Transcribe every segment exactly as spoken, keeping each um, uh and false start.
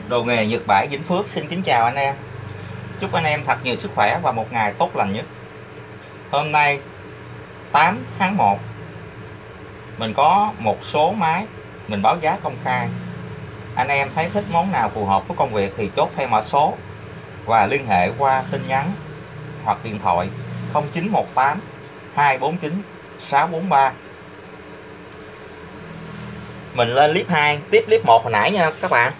Đồ nghề Nhật Bãi Vĩnh Phước xin kính chào anh em. Chúc anh em thật nhiều sức khỏe và một ngày tốt lành nhất. Hôm nay tám tháng một, mình có một số máy mình báo giá công khai. Anh em thấy thích món nào phù hợp với công việc thì chốt theo mã số và liên hệ qua tin nhắn hoặc điện thoại không chín một tám hai bốn chín sáu bốn ba. Mình lên clip hai, tiếp clip một hồi nãy nha các bạn.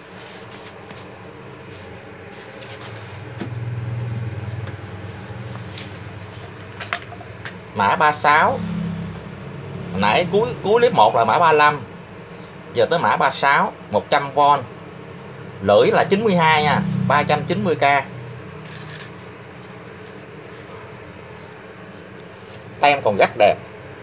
Mã ba mươi sáu. Hồi nãy cuối cuối clip một là mã ba mươi lăm. Giờ tới mã ba mươi sáu, một trăm vôn. Lưỡi là chín mươi hai nha, ba trăm chín mươi k. Tem còn rất đẹp.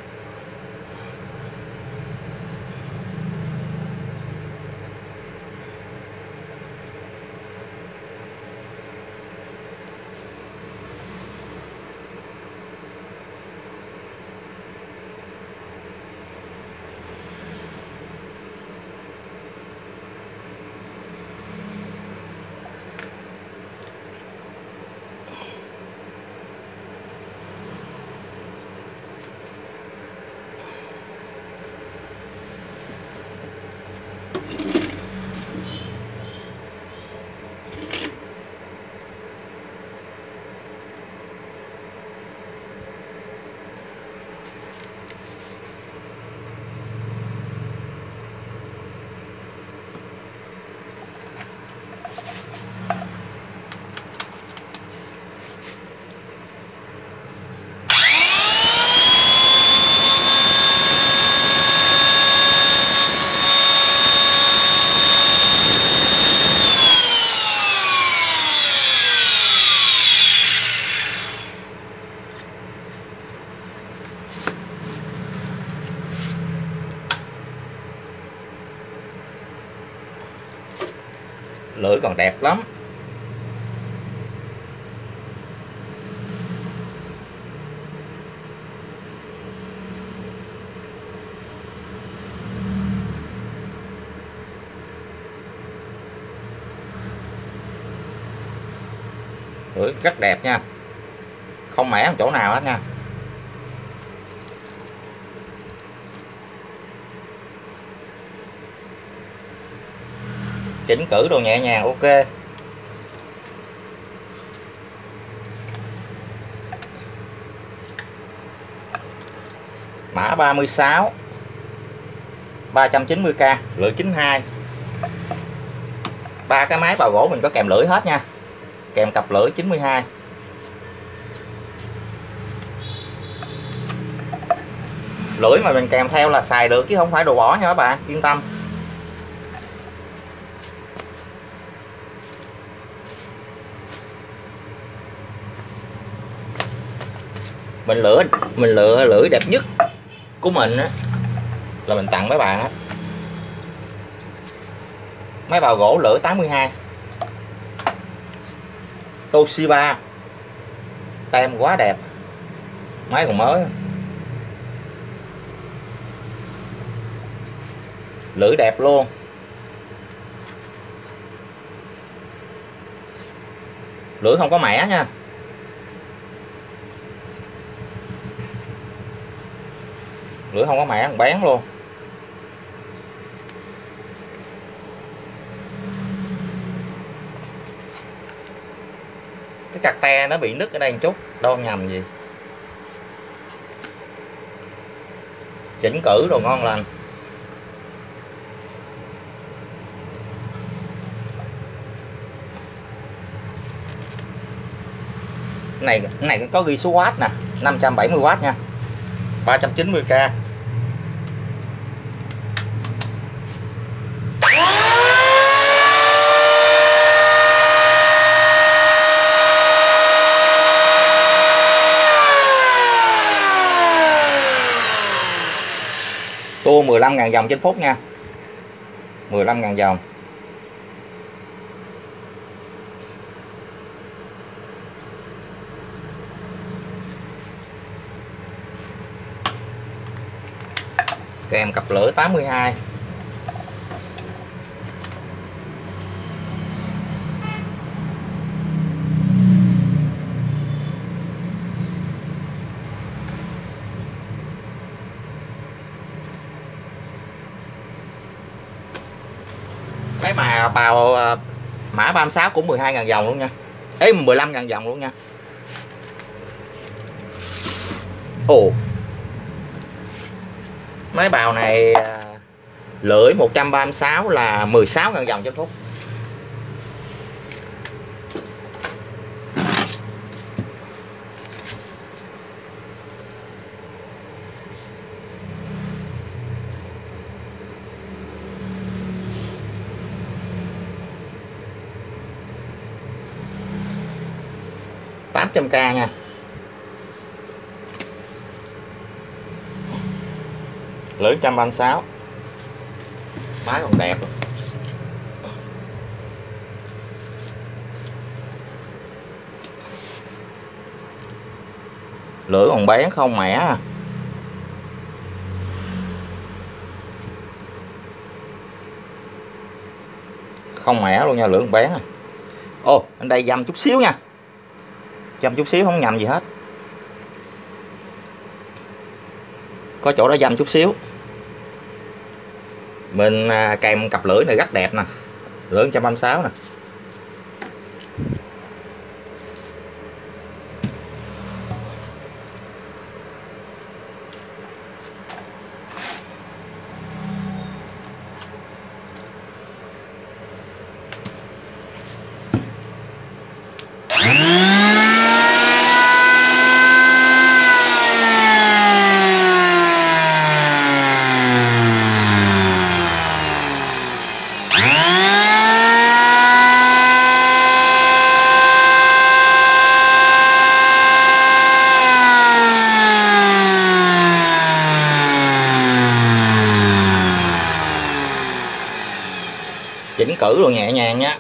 Lưỡi còn đẹp lắm. Lưỡi rất đẹp nha, không mẻ một chỗ nào hết nha. Chỉnh cử đồ nhẹ nhàng, ok. Mã ba mươi sáu, ba trăm chín mươi k, lưỡi chín mươi hai. Ba cái máy bào gỗ mình có kèm lưỡi hết nha, kèm cặp lưỡi chín mươi hai. Lưỡi mà mình kèm theo là xài được chứ không phải đồ bỏ nha các bạn, yên tâm. Mình lựa mình lựa lưỡi đẹp nhất của mình á là mình tặng mấy bạn á. Máy bào gỗ lưỡi tám mươi hai Toshiba, tem quá đẹp, máy còn mới. Lưỡi đẹp luôn. Lưỡi không có mẻ nha. Lưỡi không có mẻ, bén luôn. Cái cạc te nó bị nứt ở đây một chút, đâu nhầm gì. Chỉnh cử đồ ngon lành. Cái này cái này có ghi số watt nè, năm trăm bảy mươi oát nha, ba trăm chín mươi k. Tua mười lăm ngàn vòng trên phút nha, mười lăm ngàn vòng. kèm cặp lửa tám mươi hai. Cái mà bào mã ba sáu cũng mười hai ngàn dòng luôn nha. Ê, mười lăm ngàn dòng luôn nha. Ồ, mấy bào này lưỡi một trăm ba mươi sáu là mười sáu ngàn dòng trên phút. tám trăm k nha. Lưỡi một trăm ba mươi sáu. Máy còn đẹp. Lưỡi còn bén không mẻ. Không mẻ luôn nha, lưỡi còn bén. Ồ, anh đây dăm chút xíu nha. Dăm chút xíu không nhầm gì hết. Có chỗ đó dăm chút xíu. Mình kèm cặp lưỡi này rất đẹp nè. Lưỡi một trăm ba mươi sáu nè. Chỉnh cử luôn nhẹ nhàng nhé.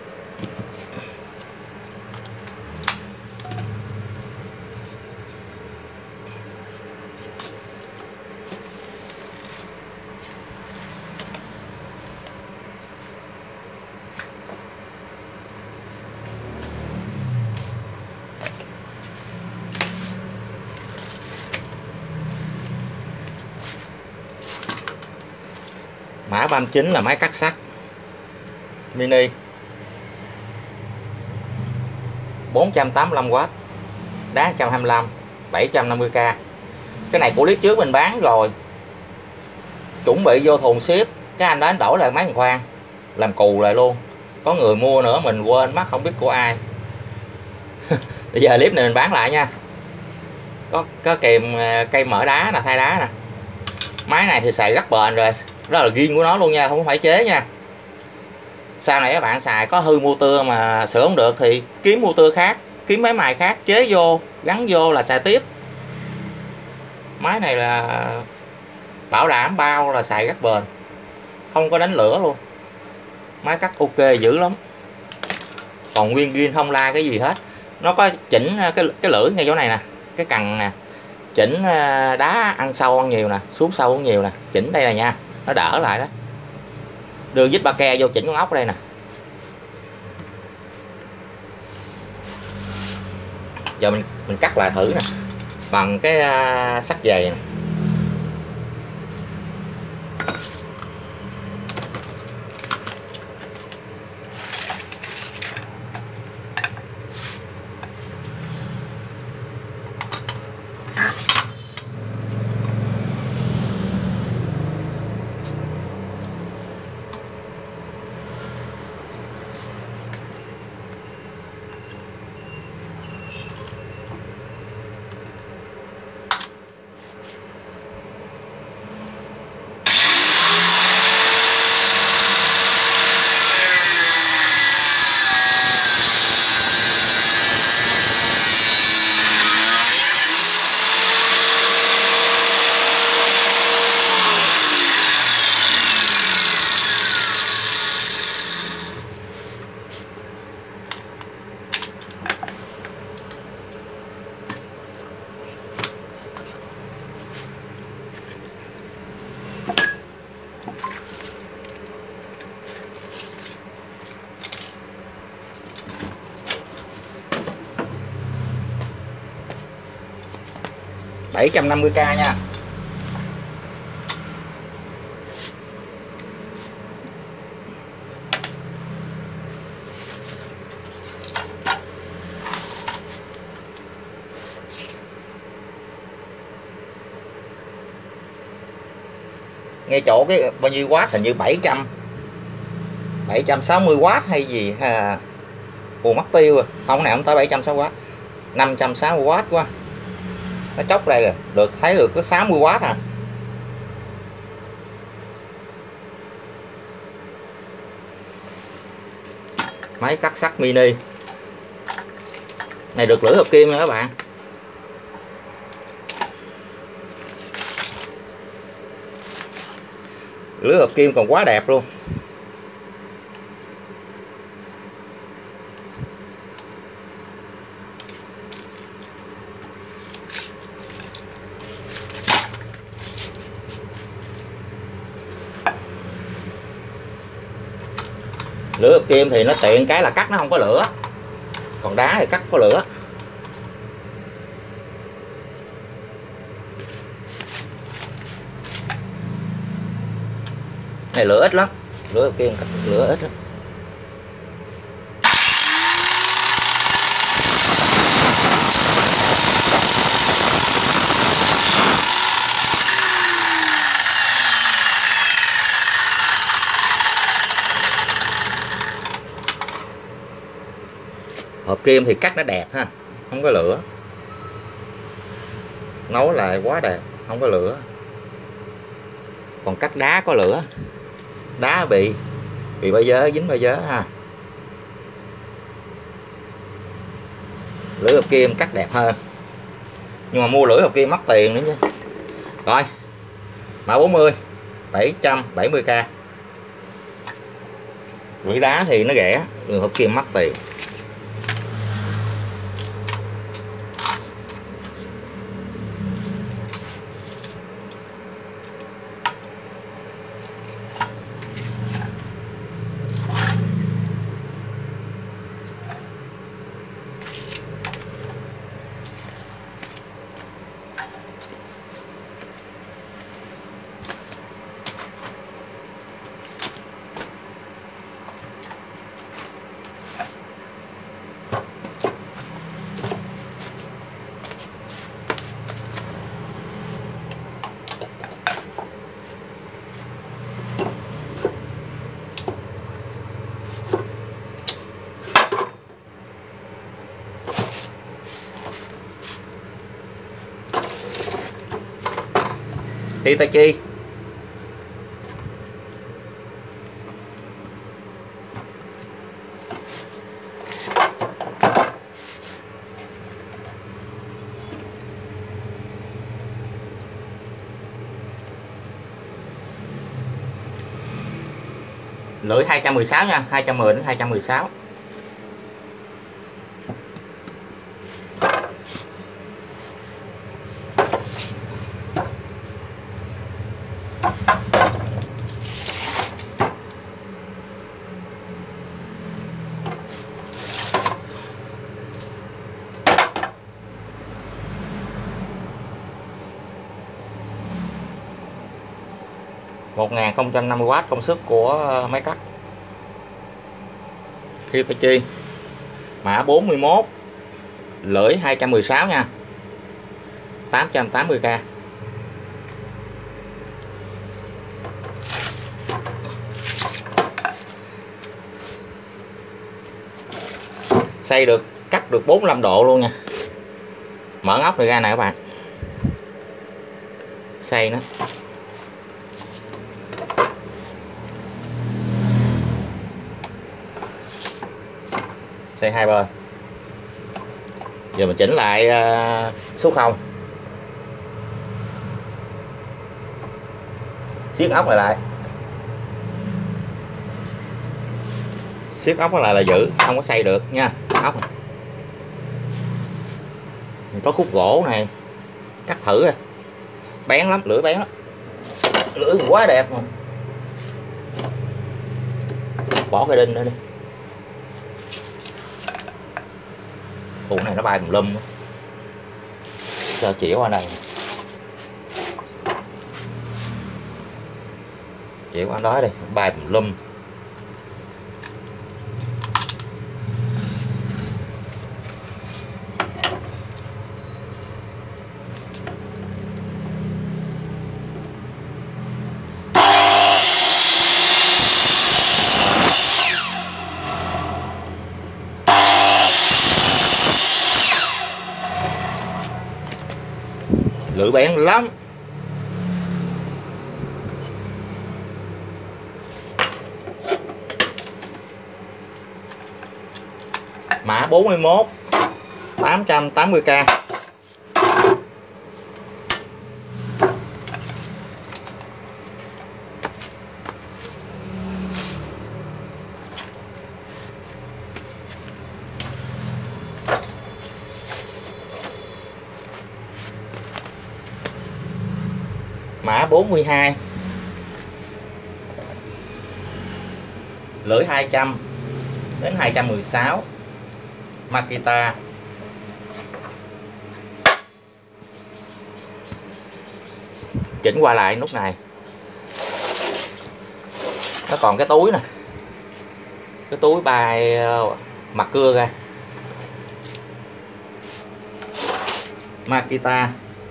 Mã ba mươi chín là máy cắt sắt mini bốn trăm tám mươi lăm oát, đá một trăm hai mươi lăm, bảy trăm năm mươi k. Cái này của clip trước mình bán rồi, chuẩn bị vô thùng ship, cái anh đó anh đổi lại máy thằng khoan làm cù lại luôn. Có người mua nữa mình quên mất không biết của ai. Bây giờ clip này mình bán lại nha. Có có kèm cây mỡ đá nè, thay đá nè. Máy này thì xài rất bền rồi, đó là riêng của nó luôn nha, không phải chế nha. Sau này các bạn xài có hư motor mà sửa không được thì kiếm motor khác, kiếm máy mài khác chế vô, gắn vô là xài tiếp. Máy này là bảo đảm bao là xài rất bền, không có đánh lửa luôn. Máy cắt ok dữ lắm. Còn nguyên zin không la cái gì hết. Nó có chỉnh cái cái lưỡi ngay chỗ này nè, cái cằn nè, chỉnh đá ăn sâu ăn nhiều nè, xuống sâu ăn nhiều nè, chỉnh đây này nha, nó đỡ lại đó. Đưa vít ba ke vô chỉnh con ốc ở đây nè. Giờ mình mình cắt lại thử nè, bằng cái uh, sắt dày nè. bảy trăm năm mươi k nha. ngay chỗ cái bao nhiêu watt, hình như bảy trăm bảy trăm sáu mươi watt hay gì ha. Ủa mất tiêu rồi, không này không tới bảy trăm sáu mươi watt, năm trăm sáu mươi watt quá, nó chốc đây rồi, được thấy được có sáu mươi watt à. Máy cắt sắt mini này được lưỡi hợp kim nha các bạn. Lưỡi hợp kim còn quá đẹp luôn. Lưỡi hợp kim thì nó tiện cái là cắt nó không có lửa, còn đá thì cắt có lửa. Này lửa ít lắm, lửa hợp kim lửa ít lắm. Hợp kim thì cắt nó đẹp ha, không có lửa, nấu lại quá đẹp, không có lửa. Còn cắt đá có lửa, đá bị bị bao dớ, dính bao dớ ha. Lưỡi hợp kim cắt đẹp hơn, nhưng mà mua lưỡi hợp kim mất tiền nữa chứ. Rồi mã bốn mươi bảy trăm bảy mươi k. Lưỡi đá thì nó rẻ, lưỡi hợp kim mất tiền. Hitachi lưỡi hai trăm mười sáu nha, hai trăm mười đến hai trăm mười sáu. một nghìn không trăm năm mươi watt công suất của máy cắt Hitachi, mã bốn mươi mốt, lưỡi hai trăm mười sáu nha, tám trăm tám mươi k. Xay được, cắt được bốn mươi lăm độ luôn nha. Mở ốc này ra nè các bạn, xay nó. Xay hai bên. Giờ mình chỉnh lại uh, số không, siết ốc này lại, siết ốc lại là giữ, không có xay được nha. Ốc này có khúc gỗ này, cắt thử rồi, bén lắm, lưỡi bén lắm, lưỡi quá đẹp mà. Bỏ cái đinh nữa đi, cụ này nó bay tùm lum. Cho chỉ qua đây, chỉ qua đó đi, bay tùm lum. lưỡi bén lắm. Mã bốn mươi mốt tám trăm tám mươi k. Mã bốn mươi hai lưỡi hai trăm đến hai trăm mười sáu Makita. Chỉnh qua lại nút này. Nó còn cái túi nè, cái túi bài mặt cưa ra. Makita.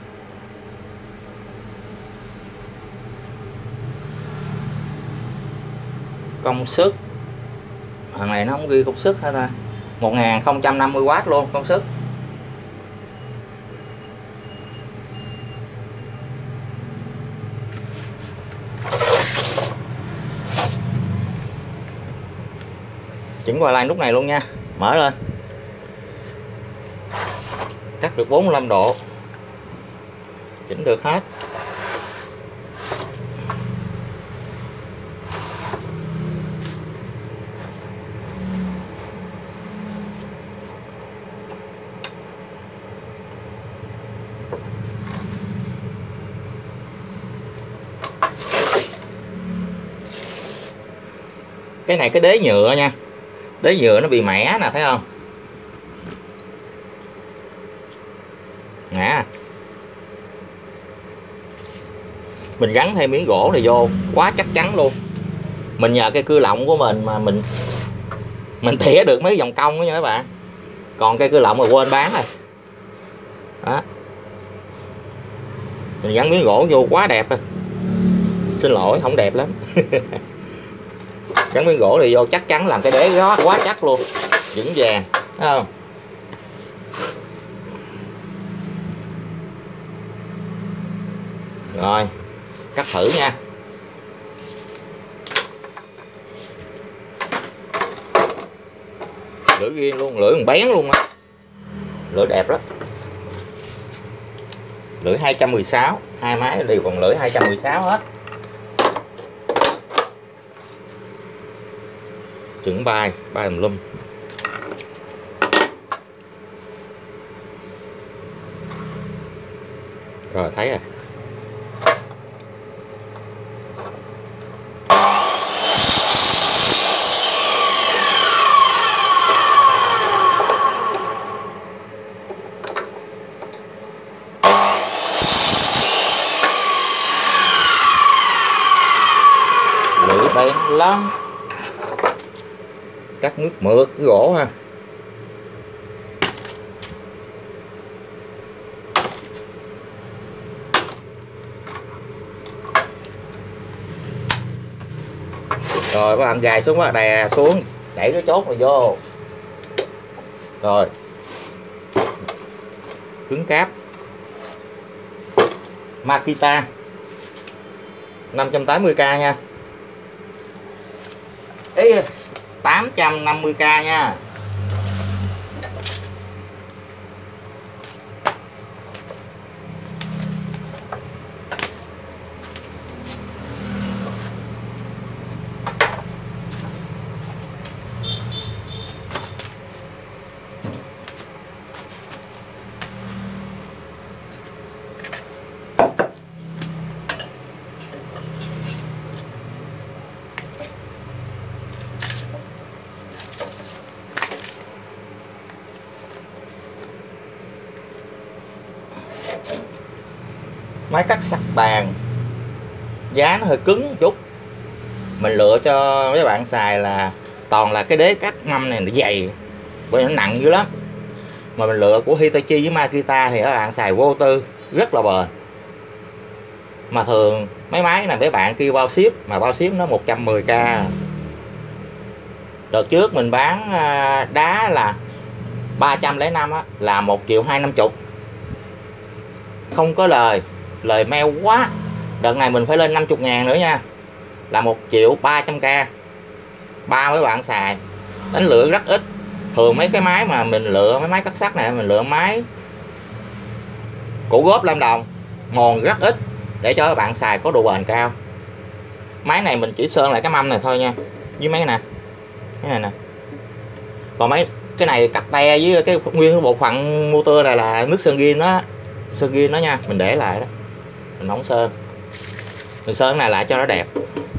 Công suất thằng này nó không ghi công suất hết ta. một nghìn không trăm năm mươi oát luôn công suất. Chỉnh qua lại nút này luôn nha. Mở lên. Cắt được bốn mươi lăm độ. Chỉnh được hết. Cái này cái đế nhựa nha. Đế nhựa nó bị mẻ nè, thấy không? Nè. Mình gắn thêm miếng gỗ này vô quá chắc chắn luôn. Mình nhờ cái cưa lọng của mình mà mình mình tỉa được mấy vòng cong đó nha các bạn. Còn cây cưa lọng mà quên bán rồi. Đó. Mình gắn miếng gỗ vô quá đẹp rồi. Xin lỗi không đẹp lắm. Gắn miếng gỗ này vô chắc chắn làm cái đế đó quá chắc luôn, vững vàng, thấy không? Rồi cắt thử nha. Lưỡi riêng luôn, lưỡi còn bén luôn á, lưỡi đẹp đó. Lưỡi hai trăm mười sáu, hai máy đều còn lưỡi hai trăm mười sáu hết. Chừng bài, bài tùm lum. Rồi thấy rồi. Lưỡi bén lắm. Cắt nước mượt cái gỗ ha. Rồi các bạn gài xuống, các đè xuống, đẩy cái chốt này vô. Rồi. Cứng cáp. Makita năm trăm tám mươi k nha. Ý tám trăm năm mươi k nha. Máy cắt sắt bàn giá nó hơi cứng một chút. Mình lựa cho mấy bạn xài là toàn là cái đế cắt mâm này nó dày, bởi nó nặng dữ lắm. Mà mình lựa của Hitachi với Makita thì các bạn xài vô tư rất là bền. Mà thường mấy máy này mấy bạn kêu bao ship, mà bao ship nó một trăm mười k. Đợt trước mình bán đá là ba trăm lẻ năm á, là một triệu hai trăm năm mươi. không có lời lời mail quá. Đợt này mình phải lên năm mươi ngàn nữa nha, là một triệu ba trăm k. Ba mấy bạn xài đánh lửa rất ít. Thường mấy cái máy mà mình lựa, mấy máy cắt sắt này mình lựa máy của góp Lâm Đồng, mòn rất ít để cho các bạn xài có độ bền cao. Máy này mình chỉ sơn lại cái mâm này thôi nha, với mấy cái nè, cái này nè. Còn mấy cái này cặt te với cái nguyên cái bộ phận motor này là nước sơn ghi nó, sơn ghi nó nha, mình để lại đó, mình không sơn, mình sơn cái này lại cho nó đẹp.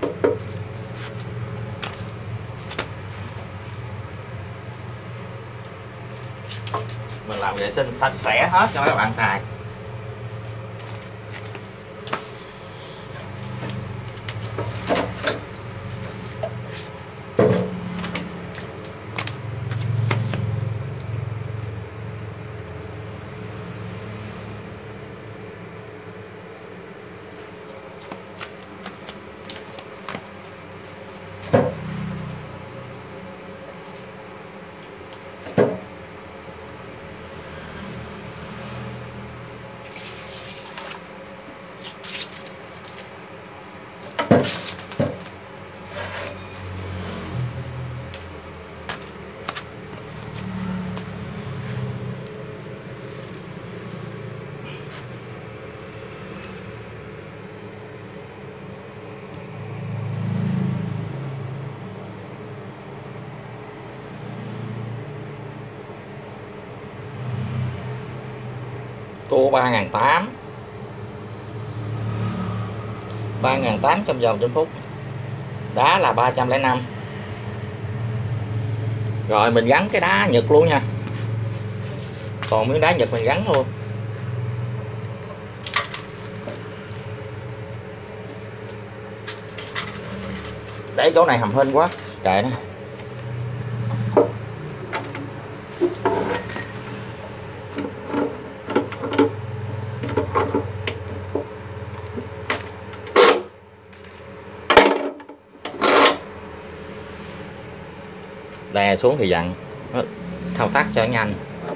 Mình làm vệ sinh sạch sẽ hết cho các bạn xài. Tua ba nghìn tám trăm, ba nghìn tám trăm vòng trên phút, đá là ba trăm lẻ năm. Rồi mình gắn cái đá Nhật luôn nha, còn miếng đá Nhật mình gắn luôn. Để chỗ này hầm hên quá, kệ nó. Đè xuống thì dặn, thao tác cho nhanh.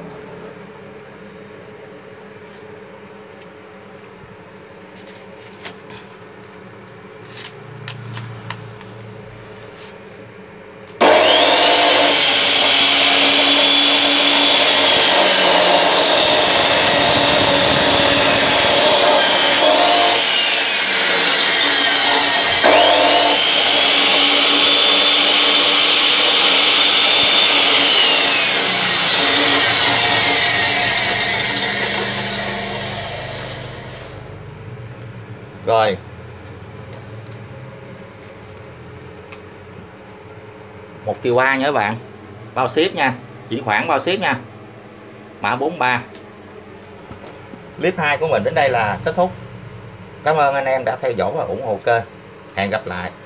Rồi một triệu ba nha các bạn, bao ship nha, chuyển khoản bao ship nha, mã bốn ba. Clip hai của mình đến đây là kết thúc. Cảm ơn anh em đã theo dõi và ủng hộ kênh. Hẹn gặp lại.